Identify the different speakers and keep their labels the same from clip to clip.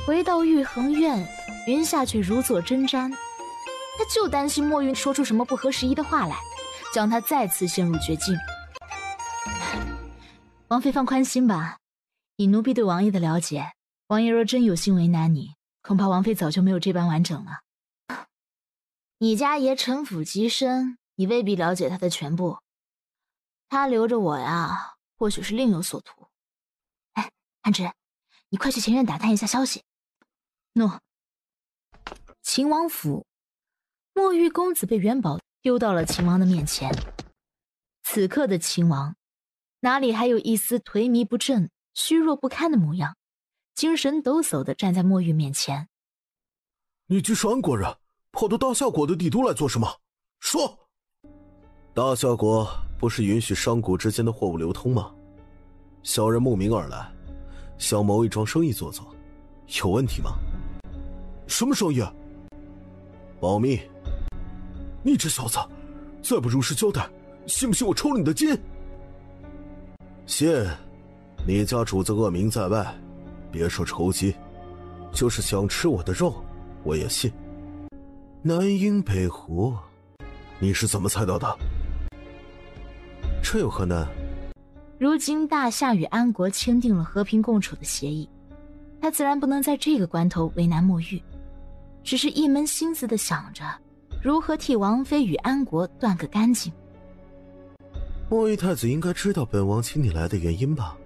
Speaker 1: 回到玉衡院，云夏却如坐针毡，他就担心墨玉说出什么不合时宜的话来，将他再次陷入绝境。王妃放宽心吧，以奴婢对王爷的了解，王爷若真有心为难你，恐怕王妃早就没有这般完整了。你家爷城府极深，你未必了解他的全部。他留着我呀，或许是另有所图。哎，安之，你快去前院打探一下消息。诺。秦王府，墨玉公子被元宝丢到了秦王的面前。此刻的秦王，哪里还有一丝颓靡不振、虚弱不堪的模样，精神抖擞地站在墨玉面前。
Speaker 2: 你既是安国人，跑到大夏国的帝都来做什么？说！大夏国不是允许商贾之间的货物流通吗？小人慕名而来，想谋一桩生意做做，有问题吗？什么生意？保密。你这小子，再不如实交代，信不信我抽了你的筋？信，你家主子恶名在外，别说仇姬，就是想吃我的肉，我也信。南鹰北湖，你是怎么猜到的？这有何难？
Speaker 1: 如今大夏与安国签订了和平共处的协议，他自然不能在这个关头为难墨玉，只是一门心思地想着如何替王妃与安国断个干净。
Speaker 2: 墨玉太子应该知道本王请你来的原因吧？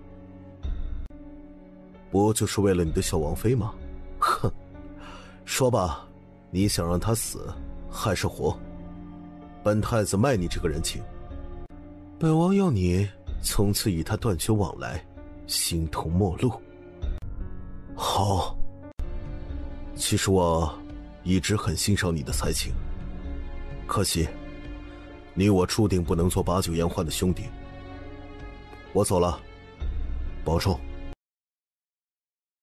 Speaker 2: 不就是为了你的小王妃吗？哼，说吧，你想让她死还是活？本太子卖你这个人情，本王要你从此与她断绝往来，形同陌路。好，其实我一直很欣赏你的才情，可惜你我注定不能做把酒言欢的兄弟。我走了，保重。